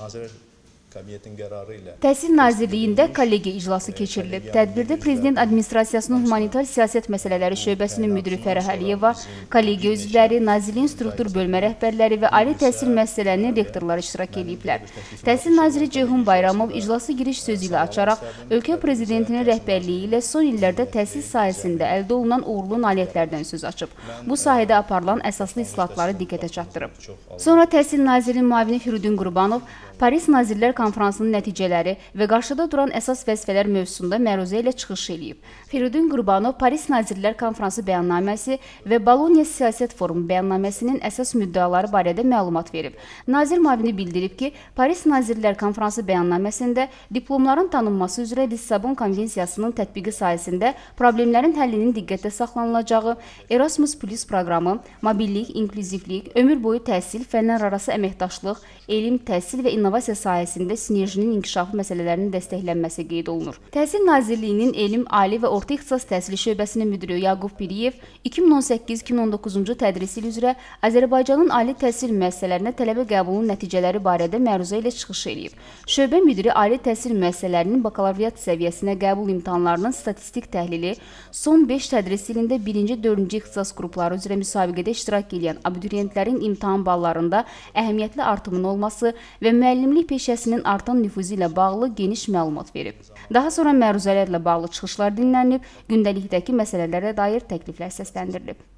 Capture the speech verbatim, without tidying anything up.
Nazirlər Kabinetinin qərarı ilə Təhsil Nazirliyində kollegiya iclası keçirilib. Tədbirdə Prezident Administrasiyasının Humanitar Siyasət Məsələləri şöbəsinin müdiri Fərah Əliyeva, kollegiya üzvləri, Nazirliyin struktur bölmə rəhbərləri və ali təhsil müəssisələrinin rektorları iştirak ediblər. Təhsil Naziri Ceyhun Bayramov iclası giriş sözü ilə açaraq, ölkə prezidentinin rəhbərliyi ilə son illərdə təhsil sahəsində əldə olunan uğurlu nailiyyətlərdən söz açıb. Bu sahədə aparılan əsaslı islahatları diqqətə çatdırıb. Sonra Təhsil Nazirinin müavini Firudin Qurbanov, Paris Nazirlər Konfransının nəticələri və qarşıda duran əsas vəzifələr mövzusunda məruzə ilə çıxış edib. Firudin Qurbanov Paris Nazirlər Konfransı bəyannaməsi və Bologna Siyasət Forumu bəyannaməsinin əsas müddəaları barədə məlumat verib. Nazir müavini bildirib ki, Paris Nazirlər Konfransı bəyannaməsində diplomların tanınması üzrə Lissabon Konvensiyasının tətbiqi sayəsində problemlərin həllinin diqqətdə saxlanılacağı, Erasmus Plus proqramı, mobillik, inklüzivlik, ömür boyu təhsil, fənlərarası əməkdaşlıq, elm, təhsil və innovasiya sahəsində sinerjinin inkişafı məsələlərinin dəstəklənməsi qeyd olunur. Təhsil Nazirliyinin Elm, Ali və Orta İxtisas Təhsili şöbəsinin müdiri Yaqub Piriyev iki min on səkkiz iki min on doqquzuncu tədris ili üzrə Azərbaycanın ali təhsil müəssisələrinə tələbə qəbulunun nəticələri barədə məruzə ilə çıxış edib. Şöbə müdiri ali təhsil müəssisələrinin bakalavriat səviyyəsinə qəbul imtahanlarının statistik təhlili, son beş tədris ilində birinci dördüncü ixtisas qrupları üzrə müsabiqədə iştirak edən abituriyentlərin imtahan ballarında əhəmiyyətli artımın olması və müəllimlik peşəsinin artan nüfuzu ilə bağlı geniş məlumat verib. Daha sonra məruzələrlə bağlı çıxışlar dinlənib, gündəlikdəki məsələlərə dair təkliflər səsləndirilib.